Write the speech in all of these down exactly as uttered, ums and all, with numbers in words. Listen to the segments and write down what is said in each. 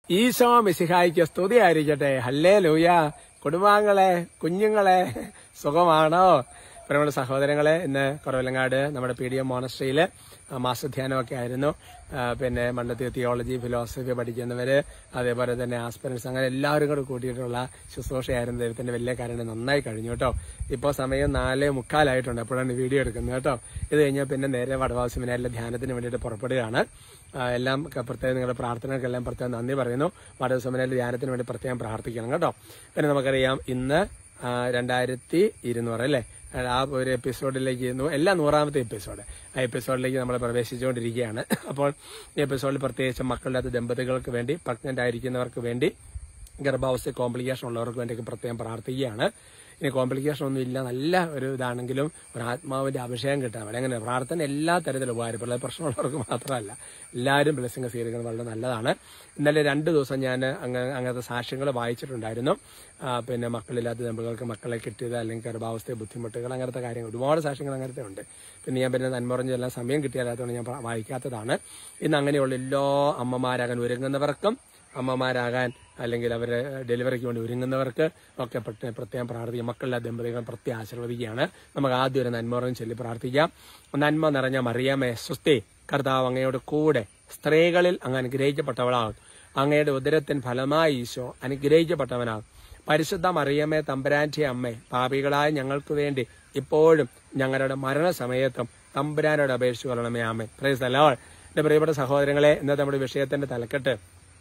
ഈശോ മിശിഹായിക്ക് സ്തുതിയായിരിക്കട്ടെ. ഹല്ലേലൂയ. കുടുംബാംഗങ്ങളെ, കുഞ്ഞുങ്ങളെ, സുഖമാണോ? പ്രിയമുള്ള സഹോദരങ്ങളെ, ഇന്ന് കുറവലങ്ങാട് നമ്മുടെ പി ഡി എം മോണസ്ട്രിയില് മാസധ്യാനമൊക്കെ ആയിരുന്നു. പിന്നെ മണ്ഡലത്തിൽ തിയോളജി, ഫിലോസഫി പഠിക്കുന്നവര്, അതേപോലെ തന്നെ ആസ്പിറൻസ്, അങ്ങനെ എല്ലാവരും കൂടെ കൂട്ടിയിട്ടുള്ള ശുശ്രൂഷയായിരുന്നു. ദൈവത്തിന്റെ വലിയ കാര്യം നന്നായി കഴിഞ്ഞു കേട്ടോ. ഇപ്പോൾ സമയം നാല് മുക്കാലായിട്ടുണ്ട്. എപ്പോഴാണ് വീഡിയോ എടുക്കുന്നത് കേട്ടോ. ഇത് കഴിഞ്ഞാൽ പിന്നെ നേരെ വടവാവ് സെമിനാരിലെ ധ്യാനത്തിന് വേണ്ടിയിട്ട് പുറപ്പെടുകയാണ്. എല്ലാം പ്രത്യേകം നിങ്ങളുടെ പ്രാർത്ഥനകൾക്കെല്ലാം പ്രത്യേകം നന്ദി പറയുന്നു. വടവാവ് സെമിനാരിലെ ധ്യാനത്തിന് വേണ്ടി പ്രത്യേകം പ്രാർത്ഥിക്കണം കേട്ടോ. പിന്നെ നമുക്കറിയാം ഇന്ന് രണ്ടായിരത്തി ഇരുന്നൂറ് അല്ലേ, ആ ഒരു എപ്പിസോഡിലേക്ക് എല്ലാ നൂറാമത്തെ എപ്പിസോഡ് ആ എപ്പിസോഡിലേക്ക് നമ്മൾ പ്രവേശിച്ചുകൊണ്ടിരിക്കുകയാണ്. അപ്പോൾ ഈ എപ്പിസോഡിൽ പ്രത്യേകിച്ച് മക്കളില്ലാത്ത ദമ്പതികൾക്ക് വേണ്ടി, പ്രഗ്നന്റ് ആയിരിക്കുന്നവർക്ക് വേണ്ടി, ഗർഭാവസ്ഥ കോംപ്ലിക്കേഷൻ ഉള്ളവർക്ക് വേണ്ടിയൊക്കെ പ്രത്യേകം പ്രാർത്ഥിക്കുകയാണ്. ഇനി കോംപ്ലിക്കേഷൻ ഒന്നും ഇല്ല, നല്ല ഒരു ഇതാണെങ്കിലും ഒരു ആത്മാവിന്റെ അഭിഷേകം കിട്ടാൻ വേണ്ടി അങ്ങനെ പ്രാർത്ഥന എല്ലാ തരത്തിലും ഉപകാരപ്പെടും. പ്രശ്നമുള്ളവർക്ക് മാത്രമല്ല, എല്ലാവരും ബ്ലെസ്സിംഗ് സ്വീകരിക്കുന്നത് വളരെ നല്ലതാണ്. ഇന്നലെ രണ്ട് ദിവസം ഞാൻ അങ്ങനത്തെ സാക്ഷ്യങ്ങൾ വായിച്ചിട്ടുണ്ടായിരുന്നു. പിന്നെ മക്കളില്ലാത്ത ദമ്പതികൾക്ക് മക്കളെ കിട്ടിയത്, അല്ലെങ്കിൽ ഗർഭാവസ്ഥ ബുദ്ധിമുട്ടുകൾ, അങ്ങനത്തെ കാര്യങ്ങൾ ഒരുപാട് സാക്ഷ്യങ്ങൾ അങ്ങനത്തെ ഉണ്ട്. പിന്നെ ഞാൻ പിന്നെ നന്മറിഞ്ഞ എല്ലാം സമയം കിട്ടിയാലാത്തതുകൊണ്ട് ഞാൻ വായിക്കാത്തതാണ്. ഇന്ന് അങ്ങനെയുള്ള എല്ലാ അമ്മമാരാകാൻ ഒരുങ്ങുന്നവർക്കും, അമ്മമാരാകാൻ അല്ലെങ്കിൽ അവരെ ഡെലിവറിക്ക് വേണ്ടി ഒരുങ്ങുന്നവർക്ക് ഒക്കെ പ്രത്യേകം പ്രാർത്ഥിക്കാം. മക്കളില്ലാത്ത ദമ്പതികൾ പ്രത്യേകം ആശീർവദിക്കുകയാണ്. നമുക്ക് ആദ്യം ഒരു നന്മറിഞ്ഞ് ചൊല്ലി പ്രാർത്ഥിക്കാം. നന്മ നിറഞ്ഞ മറിയാമേ സ്വസ്തി, കർത്താവ് അങ്ങയോട് കൂടെ സ്ത്രീകളിൽ അങ്ങ് അനുഗ്രഹിക്കപ്പെട്ടവളാകും. അങ്ങയുടെ ഉദരത്തിൻ ഫലമായി ഈശോ അനുഗ്രഹിക്കപ്പെട്ടവനാകും. പരിശുദ്ധ മറിയമേ തമ്പുരാന്റെ അമ്മേ, പാപികളായ ഞങ്ങൾക്ക് വേണ്ടി ഇപ്പോഴും ഞങ്ങളുടെ മരണസമയത്തും തമ്പുരാനോട് അപേക്ഷിച്ചു കൊള്ളണമേ. ആമേൻ. Praise the lord. എന്റെ പ്രിയപ്പെട്ട സഹോദരങ്ങളെ, ഇന്നത്തെ നമ്മുടെ വിഷയത്തിന്റെ തലക്കെട്ട്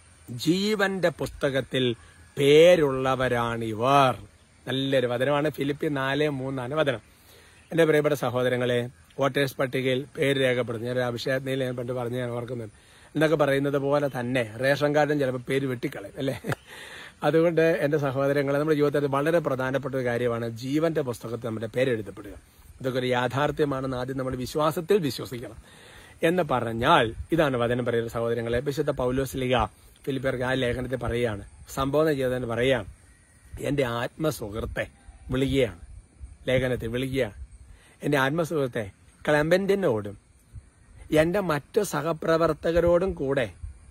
ജീവന്റെ പുസ്തകത്തിൽ പേരുള്ളവരാണിവർ. നല്ലൊരു വചനമാണ്. ഫിലിപ്പി നാല് മൂന്നാണ് വചനം. എന്റെ പ്രിയപ്പെട്ട സഹോദരങ്ങളെ, വോട്ടേഴ്സ് പട്ടികയിൽ പേര് രേഖപ്പെടുത്തും. ഞാൻ അഭിഷേകത്തിൽ ഞാൻ പണ്ട് പറഞ്ഞ് ഞാൻ ഓർക്കുന്നുണ്ട്. എന്നൊക്കെ പറയുന്നത് പോലെ തന്നെ റേഷൻ കാർഡും ചിലപ്പോൾ പേര് വെട്ടിക്കളയും അല്ലേ. അതുകൊണ്ട് എന്റെ സഹോദരങ്ങളെ, നമ്മുടെ ജീവിതത്തിൽ വളരെ പ്രധാനപ്പെട്ട ഒരു കാര്യമാണ് ജീവന്റെ പുസ്തകത്തിൽ നമ്മുടെ പേരെഴുതപ്പെടുക. ഇതൊക്കെ ഒരു യാഥാർത്ഥ്യമാണെന്ന് ആദ്യം നമ്മൾ വിശ്വാസത്തിൽ വിശ്വസിക്കണം. എന്ന് പറഞ്ഞാൽ ഇതാണ് വചനം പറയുന്ന സഹോദരങ്ങളെ. വിശുദ്ധ പൗലോസ് ലീഗ ഫിലിപ്പിയർക്ക് ആ ലേഖനത്തിൽ പറയുകയാണ്, സംബോധന ചെയ്തതിന് പറയുകയാണ്, എന്റെ ആത്മസുഹൃത്തെ വിളിക്കുകയാണ്. ലേഖനത്തിൽ വിളിക്കുകയാണ്, എന്റെ ആത്മസുഹൃത്തെ ക്ലെമന്റിനോടും എന്റെ മറ്റു സഹപ്രവർത്തകരോടും കൂടെ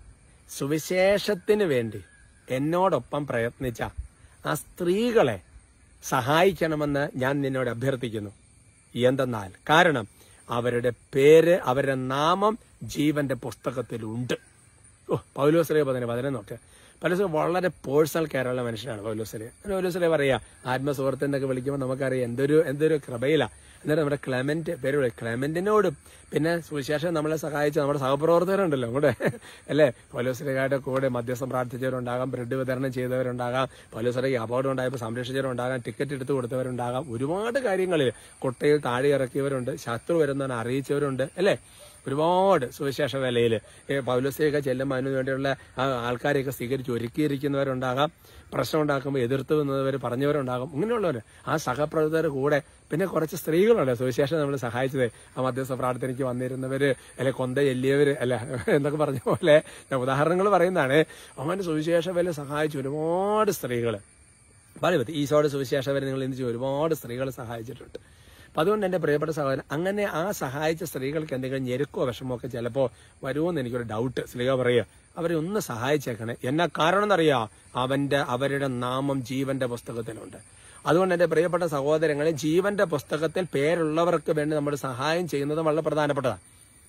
സുവിശേഷത്തിന് വേണ്ടി എന്നോടൊപ്പം പ്രയത്നിച്ച ആ സ്ത്രീകളെ സഹായിക്കണമെന്ന് ഞാൻ നിന്നോട് അഭ്യർത്ഥിക്കുന്നു. എന്തെന്നാൽ കാരണം അവരുടെ പേര്, അവരുടെ നാമം ജീവന്റെ പുസ്തകത്തിലുണ്ട്. ഓ, പൗലോസ്ലീഹ പറഞ്ഞ വചനം നോക്ക്. പൗലോസ് വളരെ പേഴ്സണൽ കെയറുള്ള മനുഷ്യനാണ്. പൗലോസ്ലീഹ പൗലോസ്ലീഹ പറയാ, ആത്മസുഹൃത്തിനൊക്കെ വിളിക്കുമ്പോൾ നമുക്കറിയാം എന്തൊരു എന്തൊരു കൃപയില. എന്നിട്ട് നമ്മുടെ ക്ലെമന്റ് പേര് ക്ലെമന്റിനോടും പിന്നെ സുവിശേഷം നമ്മളെ സഹായിച്ച നമ്മുടെ സഹപ്രവർത്തകരുണ്ടല്ലോ കൂടെ അല്ലെ. പൗലോസ്ലീഹയുടെ കൂടെ മധ്യസ്ഥം പ്രാർത്ഥിച്ചവരുണ്ടാകാം, ബ്രെഡ് വിതരണം ചെയ്തവരുണ്ടാകാം, പൗലോസ്ലീഹയ്ക്ക് അപകടം ഉണ്ടായപ്പോൾ സംരക്ഷിച്ചവരുണ്ടാകാം, ടിക്കറ്റ് എടുത്ത് കൊടുത്തവരുണ്ടാകാം, ഒരുപാട് കാര്യങ്ങളിൽ കൊട്ടയിൽ താഴെ ഇറക്കിയവരുണ്ട്, ശത്രു വരുന്നവനെ അറിയിച്ചവരുണ്ട് അല്ലെ. ഒരുപാട് സുവിശേഷ വേലയിൽ പൗലോസ്ലീഹ ചെല്ലുമ്പോൾ അതിനു വേണ്ടിയുള്ള ആൾക്കാരെയൊക്കെ സ്വീകരിച്ച് ഒരുക്കിയിരിക്കുന്നവരുണ്ടാകാം, പ്രശ്നം ഉണ്ടാക്കുമ്പോൾ എതിർത്ത് നിന്നവർ പറഞ്ഞവരുണ്ടാകും. ഇങ്ങനെയുള്ളവർ ആ സഹപ്രവർത്തകരുടെ കൂടെ പിന്നെ കുറച്ച് സ്ത്രീകളുണ്ട് സുവിശേഷം നമ്മൾ സഹായിച്ചത്. ആ മധ്യസ്ഥ പ്രാർത്ഥനയ്ക്ക് വന്നിരുന്നവര് അല്ലെ, കൊന്ത ചെല്ലിയവര് അല്ല എന്നൊക്കെ പറഞ്ഞ പോലെ ഞാൻ ഉദാഹരണങ്ങൾ പറയുന്നതാണ്. അങ്ങനെ സുവിശേഷ വേല സഹായിച്ച ഒരുപാട് സ്ത്രീകൾ പറയുന്നത് ഈശോയുടെ സുവിശേഷ വേല നിങ്ങൾ എന്ത് ചെയ്യും, ഒരുപാട് സ്ത്രീകൾ സഹായിച്ചിട്ടുണ്ട്. അപ്പൊ അതുകൊണ്ട് എന്റെ പ്രിയപ്പെട്ട സഹോദരൻ, അങ്ങനെ ആ സഹായിച്ച സ്ത്രീകൾക്ക് എന്തെങ്കിലും ഞെരുക്കോ വിഷമോ ഒക്കെ ചിലപ്പോ വരുമോന്ന് എനിക്കൊരു ഡൗട്ട്. സ്ത്രീകൾ പറയുക, അവരെ ഒന്ന് സഹായിച്ചേക്കണേ. എന്നാ കാരണം എന്നറിയാം, അവന്റെ അവരുടെ നാമം ജീവന്റെ പുസ്തകത്തിലുണ്ട്. അതുകൊണ്ട് എന്റെ പ്രിയപ്പെട്ട സഹോദരങ്ങളെ, ജീവന്റെ പുസ്തകത്തിൽ പേരുള്ളവർക്ക് വേണ്ടി നമ്മൾ സഹായം ചെയ്യുന്നത് വളരെ പ്രധാനപ്പെട്ടതാണ്.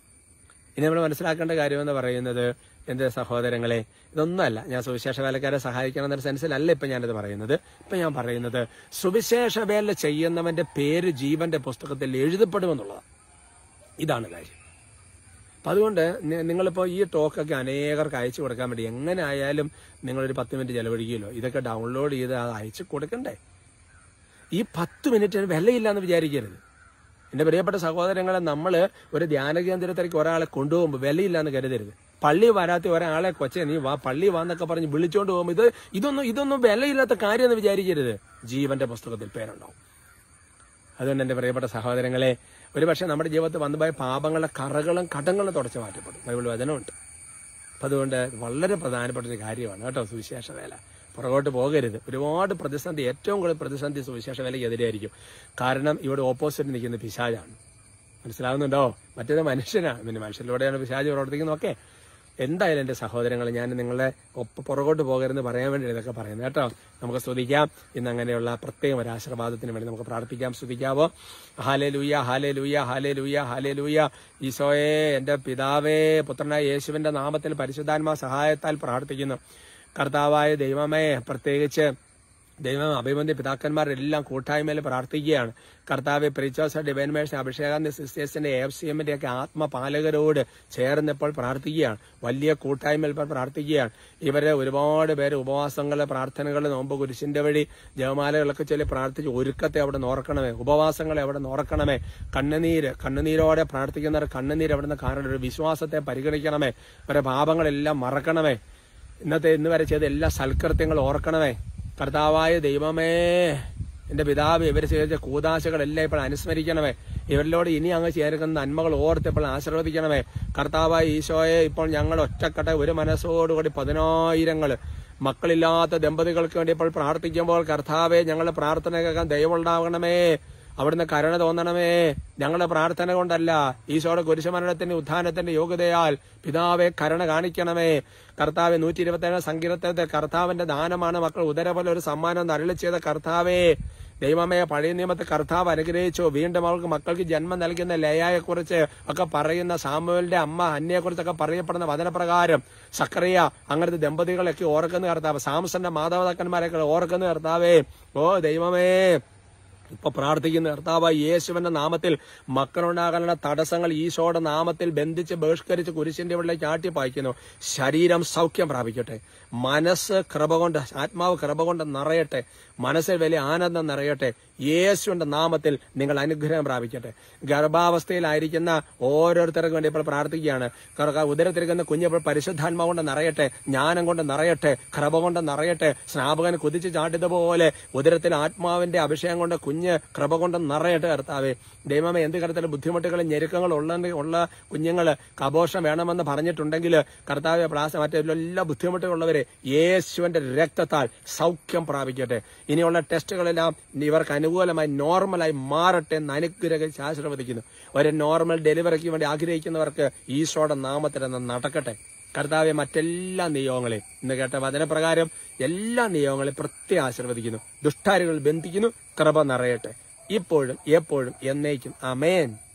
ഇനി നമ്മൾ മനസ്സിലാക്കേണ്ട കാര്യമെന്ന് പറയുന്നത്, എന്റെ സഹോദരങ്ങളെ, ഇതൊന്നുമല്ല ഞാൻ സുവിശേഷ വേലക്കാരെ സഹായിക്കണം എന്നൊരു സെൻസിലല്ല ഇപ്പൊ ഞാനിത് പറയുന്നത്. ഇപ്പൊ ഞാൻ പറയുന്നത് സുവിശേഷ വേല ചെയ്യുന്നവന്റെ പേര് ജീവന്റെ പുസ്തകത്തിൽ എഴുതപ്പെടുമെന്നുള്ളതാണ്. ഇതാണ് കാര്യം. അപ്പൊ അതുകൊണ്ട് നിങ്ങളിപ്പോ ഈ ടോക്കൊക്കെ അനേകർക്ക് അയച്ചു കൊടുക്കാൻ വേണ്ടി എങ്ങനെ ആയാലും നിങ്ങളൊരു പത്ത് മിനിറ്റ് ചെലവഴിക്കുമല്ലോ. ഇതൊക്കെ ഡൗൺലോഡ് ചെയ്ത് അത് അയച്ചു കൊടുക്കണ്ടേ. ഈ പത്ത് മിനിറ്റ് വിലയില്ല എന്ന് വിചാരിക്കരുത്. എന്റെ പ്രിയപ്പെട്ട സഹോദരങ്ങളെ, നമ്മൾ ഒരു ധ്യാന കേന്ദ്രത്തിലേക്ക് ഒരാളെ കൊണ്ടുപോകുമ്പോൾ വിലയില്ല എന്ന് കരുതരുത്. പള്ളി വരാത്ത ഒരാളെ കൊച്ചെ നീ വാ പള്ളി വാന്നൊക്കെ പറഞ്ഞ് വിളിച്ചോണ്ട് പോകുമ്പോൾ ഇത് ഇതൊന്നും ഇതൊന്നും വിലയില്ലാത്ത കാര്യം എന്ന് വിചാരിക്കരുത്. ജീവന്റെ പുസ്തകത്തിൽ പേരുണ്ടാവും. അതുകൊണ്ട് എന്റെ പ്രിയപ്പെട്ട സഹോദരങ്ങളെ, ഒരുപക്ഷെ നമ്മുടെ ജീവിതത്തിൽ വന്നുപോയ പാപങ്ങളുടെ കറകളും കടങ്ങളും തുടച്ചു മാറ്റപ്പെടും. ബൈബിൾ വചനമുണ്ട്. അപ്പൊ അതുകൊണ്ട് വളരെ പ്രധാനപ്പെട്ട ഒരു കാര്യമാണ് കേട്ടോ സുവിശേഷ വേല. പുറകോട്ട് പോകരുത്. ഒരുപാട് പ്രതിസന്ധി, ഏറ്റവും കൂടുതൽ പ്രതിസന്ധി സുവിശേഷ വേലയ്ക്ക് എതിരായിരിക്കും. കാരണം ഇവിടെ ഓപ്പോസിറ്റ് നിൽക്കുന്ന പിശാചാണ്. മനസ്സിലാകുന്നുണ്ടോ? മറ്റേത് മനുഷ്യനാണ്. പിന്നെ മനുഷ്യരിലൂടെയാണ് പിശാച് പ്രവർത്തിക്കുന്നത്. ഒക്കെ എന്തായാലും എൻ്റെ സഹോദരങ്ങൾ, ഞാൻ നിങ്ങളെ ഒപ്പം പുറകോട്ട് പോകരുതെന്ന് പറയാൻ വേണ്ടി ഇതൊക്കെ പറയുന്നത് കേട്ടോ. നമുക്ക് സ്തുതിക്കാം. ഇന്ന് അങ്ങനെയുള്ള പ്രത്യേകം ഒരു ആശീർവാദത്തിന് വേണ്ടി നമുക്ക് പ്രാർത്ഥിക്കാം. സ്തുതിക്കാവോ? ഹല്ലേലൂയ, ഹല്ലേലൂയ, ഹല്ലേലൂയ, ഹല്ലേലൂയ. ഈശോയെ, എൻ്റെ പിതാവേ, പുത്രനായ യേശുവിന്റെ നാമത്തിൽ പരിശുദ്ധാത്മാ സഹായത്താൽ പ്രാർത്ഥിക്കുന്നു. കർത്താവായ ദൈവമേ, പ്രത്യേകിച്ച് ദൈവം അഭിമന്യ പിതാക്കന്മാരെല്ലാം കൂട്ടായ്മയിൽ പ്രാർത്ഥിക്കുകയാണ്. കർത്താവ് പ്രീച്ചേഴ്സ് ഡിവൈൻ മേഴ്സി അഭിഷേകാന്ത സിസ്റ്റേഴ്സിന്റെ എഫ് സി എമ്മിന്റെ ഒക്കെ ആത്മപാലകരോട് ചേർന്നിപ്പോൾ പ്രാർത്ഥിക്കുകയാണ്. വലിയ കൂട്ടായ്മയിൽ ഇപ്പോൾ പ്രാർത്ഥിക്കുകയാണ്. ഇവരെ ഒരുപാട് പേര് ഉപവാസങ്ങള്, പ്രാർത്ഥനകൾ, നോമ്പ്, കുരിശിന്റെ വഴി ജപമാലകളൊക്കെ ചൊല്ലി പ്രാർത്ഥിച്ച് ഒരുക്കത്തെ അവിടെ നോർക്കണമേ. ഉപവാസങ്ങളെ അവിടെ നോർക്കണമേ. കണ്ണുനീര് കണ്ണുനീരോടെ പ്രാർത്ഥിക്കുന്നവർ കണ്ണുനീര് അവിടുന്ന് കാണണം. ഒരു വിശ്വാസത്തെ പരിഗണിക്കണമേ. അവരുടെ പാപങ്ങളെല്ലാം മറക്കണമേ. ഇന്നത്തെ ഇന്ന് വരെ ചെയ്ത എല്ലാ സൽകൃത്യങ്ങളും ഓർക്കണമേ. കർത്താവായ ദൈവമേ, എന്റെ പിതാവ്, ഇവർ ചെയ്ത കൂതാശകളെല്ലാം ഇപ്പോൾ അനുസ്മരിക്കണമേ. ഇവരിലോട് ഇനി അങ്ങ് ചേർക്കുന്ന നന്മകൾ ഓർത്തിപ്പോൾ ആശീർവദിക്കണമേ. കർത്താവായ ഈശോയെ, ഇപ്പോൾ ഞങ്ങൾ ഒറ്റക്കെട്ട ഒരു മനസ്സോടുകൂടി പതിനായിരങ്ങൾ മക്കളില്ലാത്ത ദമ്പതികൾക്ക് വേണ്ടി ഇപ്പോൾ പ്രാർത്ഥിക്കുമ്പോൾ കർത്താവെ, ഞങ്ങളുടെ പ്രാർത്ഥന കേൾക്കാൻ ദയവുണ്ടാകണമേ. അവിടുന്ന് കരുണ തോന്നണമേ. ഞങ്ങളുടെ പ്രാർത്ഥന കൊണ്ടല്ല, ഈശോയുടെ കുരിശുമരണത്തിന്റെ ഉത്ഥാനത്തിന്റെ യോഗ്യതയാൽ പിതാവെ കരുണ കാണിക്കണമേ. കർത്താവെ, നൂറ്റി ഇരുപത്തി ഏഴാം സങ്കീർത്തനത്തിൽ കർത്താവിന്റെ ദാനമാണ് മക്കൾ ഉദര പോലെ ഒരു സമ്മാനം അരുളി ചെയ്ത കർത്താവേ, ദൈവമേ, പഴയ നിയമത്തെ കർത്താവ് അനുഗ്രഹിച്ചു. വീണ്ടും അവൾക്ക് മക്കൾക്ക് ജന്മം നൽകുന്ന ലേയായെ കുറിച്ച് ഒക്കെ പറയുന്ന സാമുവേലിന്റെ അമ്മ ഹന്നയെ കുറിച്ചൊക്കെ പറയപ്പെടുന്ന വചനപ്രകാരം സക്കറിയ അങ്ങനത്തെ ദമ്പതികളൊക്കെ ഓർക്കുന്ന കർത്താവ്, സാംസന്റെ മാതാപിതാക്കന്മാരൊക്കെ ഓർക്കുന്ന കർത്താവേ. ഓ ദൈവമേ, ഇപ്പൊ പ്രാർത്ഥിക്കുന്ന കർത്താവ് യേശുവിന്റെ നാമത്തിൽ മക്കളുണ്ടാകാനുള്ള തടസ്സങ്ങൾ ഈശോയുടെ നാമത്തിൽ ബന്ധിച്ച് ബഹിഷ്കരിച്ച് കുരിശിന്റെ ഉള്ളിലേക്ക് ആട്ടിപ്പായിക്കുന്നു. ശരീരം സൗഖ്യം പ്രാപിക്കട്ടെ. മനസ്സ് കൃപ കൊണ്ട്, ആത്മാവ് കൃപ കൊണ്ട് നിറയട്ടെ. മനസ്സിൽ വലിയ ആനന്ദം നിറയട്ടെ. യേശുവിന്റെ നാമത്തിൽ നിങ്ങൾ അനുഗ്രഹം പ്രാപിക്കട്ടെ. ഗർഭാവസ്ഥയിലായിരിക്കുന്ന ഓരോരുത്തർക്കും വേണ്ടി ഇപ്പോൾ പ്രാർത്ഥിക്കുകയാണ്. ഉദരത്തിരിക്കുന്ന കുഞ്ഞിപ്പോൾ പരിശുദ്ധാത്മാവ് കൊണ്ട് നിറയട്ടെ, ജ്ഞാനം കൊണ്ട് നിറയട്ടെ, കൃപ കൊണ്ട് നിറയട്ടെ. സ്നാപകൻ കുതിച്ച് ചാട്ടിയതുപോലെ ഉദരത്തിൽ ആത്മാവിന്റെ അഭിഷേകം കൊണ്ട് കുഞ്ഞ് കൃപ കൊണ്ട് നിറയട്ടെ. കർത്താവേ, ദൈവമേ, എന്ത് കാര്യത്തിലും ബുദ്ധിമുട്ടുകളും ഞെരുക്കങ്ങളും ഉള്ള ഉള്ള കുഞ്ഞുങ്ങള് കബോഷം വേണമെന്ന് പറഞ്ഞിട്ടുണ്ടെങ്കിൽ കർത്താവെ, പ്രാസ മറ്റെല്ലാ ബുദ്ധിമുട്ടുകളുള്ളവരെ യേശുവിന്റെ രക്തത്താൽ സൗഖ്യം പ്രാപിക്കട്ടെ. ഇനിയുള്ള ടെസ്റ്റുകളെല്ലാം ഇവർക്ക് അനുകൂലമായി നോർമലായി മാറട്ടെ എന്ന് അനുഗ്രഹിച്ച് ആശീർവദിക്കുന്നു. ഒരു നോർമൽ ഡെലിവറിക്ക് വേണ്ടി ആഗ്രഹിക്കുന്നവർക്ക് ഈശോയുടെ നാമത്തിൽ നടക്കട്ടെ. കർത്താവെ, മറ്റെല്ലാ നിയോഗങ്ങളെയും ഇന്ന് കേട്ട വചനപ്രകാരം എല്ലാ നിയോഗങ്ങളെയും പ്രത്യേകം ആശീർവദിക്കുന്നു. ദുഷ്ടാരികൾ ബന്ധിക്കുന്നു. കൃപ നിറയട്ടെ ഇപ്പോഴും എപ്പോഴും എന്നേക്കും. ആമേൻ.